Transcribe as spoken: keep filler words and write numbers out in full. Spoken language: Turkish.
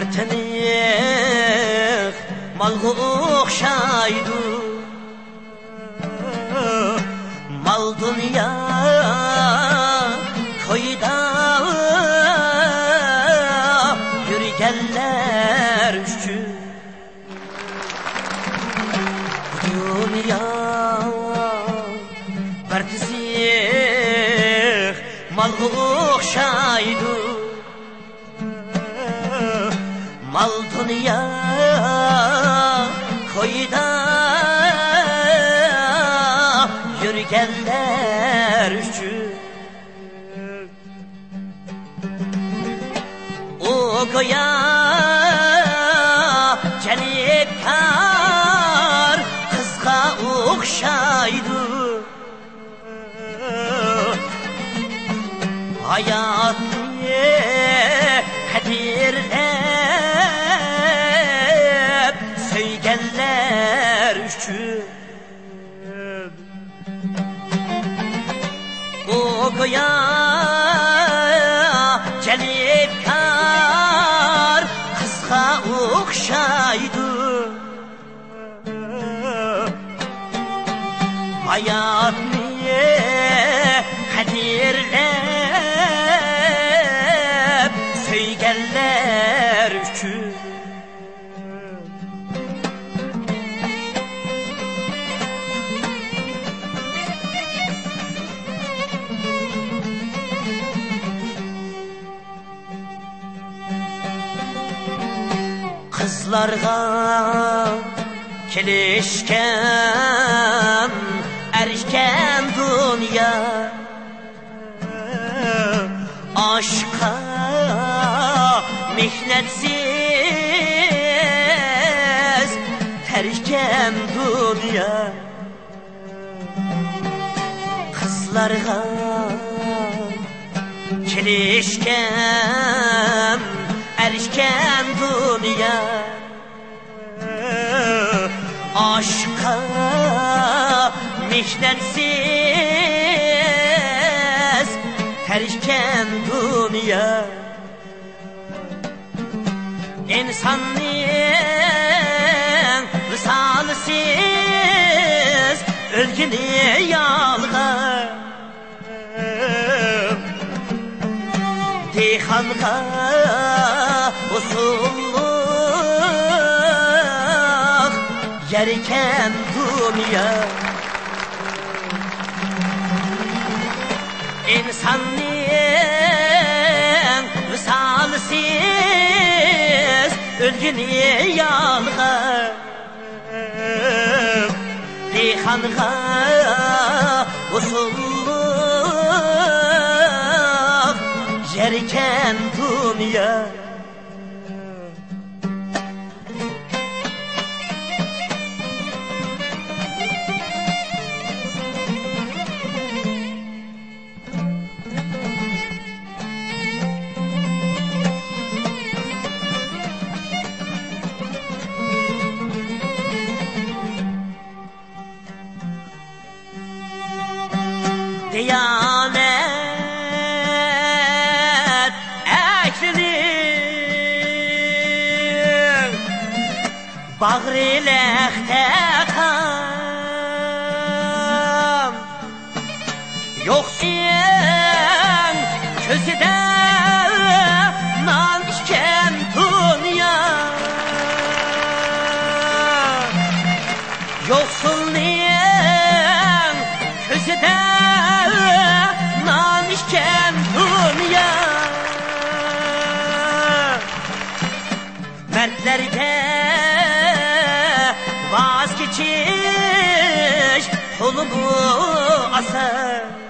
mertenik malga okşaydı. Mal dünya koyda yürügenler üçün. Dünya mertenik malga okşaydı. Mal dünya koyda yürügenler üçün. O koya gelip kar kızga okşaydı. Hayatı kadirlep söygenler üçün. O koya gelip kar kızga okşaydı. Hayat niye kadirlep söygenler üçün. Kızlarga kelişken erken dünya, aşka mihnetsiz terken dünya. Kızlarga kelişken erken dünya, aşka mihnetsiz terken dünya. İnsanın visalsiz ölgünü yalga, dehanga usulluk yerken dünya. İnsanın visalsiz ölgünü yalga, dehanga usulluk yerken dünya. Diyanet eklinin bağrı lehte kan, yoksun közüde nan iken dünya. Yoksun közüde nan iken dünya. Mertlerde vazgeçiş kolumu asar,